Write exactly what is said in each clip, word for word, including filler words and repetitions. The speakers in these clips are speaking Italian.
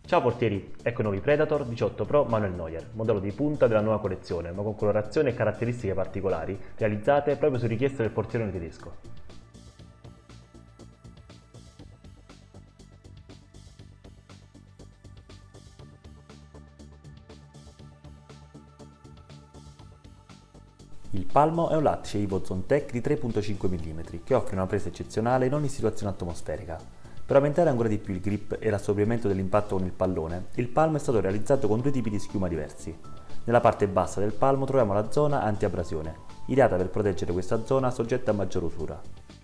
Ciao portieri, ecco i nuovi Predator diciotto Pro Manuel Neuer, modello di punta della nuova collezione, ma con colorazioni e caratteristiche particolari, realizzate proprio su richiesta del portierone tedesco. Il palmo è un lattice Ivo Zontec di tre virgola cinque millimetri che offre una presa eccezionale in ogni situazione atmosferica. Per aumentare ancora di più il grip e l'assorbimento dell'impatto con il pallone, il palmo è stato realizzato con due tipi di schiuma diversi. Nella parte bassa del palmo troviamo la zona anti-abrasione, ideata per proteggere questa zona soggetta a maggior usura.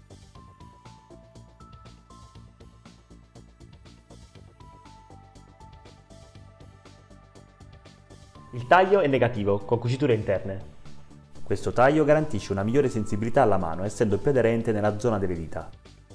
Il taglio è negativo, con cuciture interne. Questo taglio garantisce una migliore sensibilità alla mano, essendo più aderente nella zona delle dita.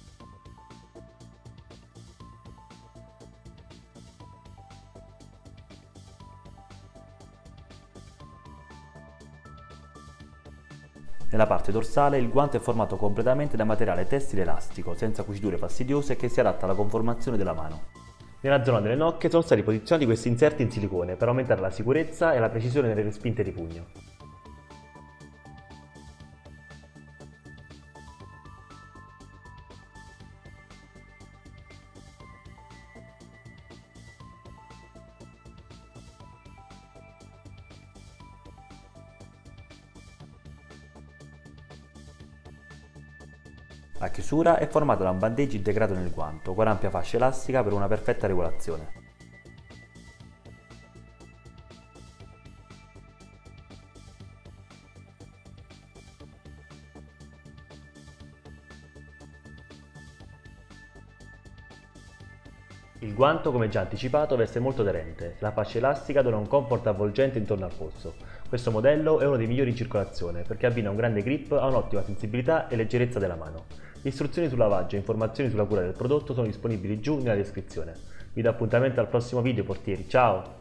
Nella parte dorsale il guanto è formato completamente da materiale tessile elastico, senza cuciture fastidiose, che si adatta alla conformazione della mano. Nella zona delle nocche sono stati posizionati questi inserti in silicone per aumentare la sicurezza e la precisione nelle respinte di pugno. La chiusura è formata da un bandeggio integrato nel guanto, con ampia fascia elastica per una perfetta regolazione. Il guanto, come già anticipato, veste molto aderente. La fascia elastica dona un comfort avvolgente intorno al polso. Questo modello è uno dei migliori in circolazione perché abbina un grande grip a un'ottima sensibilità e leggerezza della mano. Le istruzioni sul lavaggio e informazioni sulla cura del prodotto sono disponibili giù nella descrizione. Vi do appuntamento al prossimo video portieri, ciao!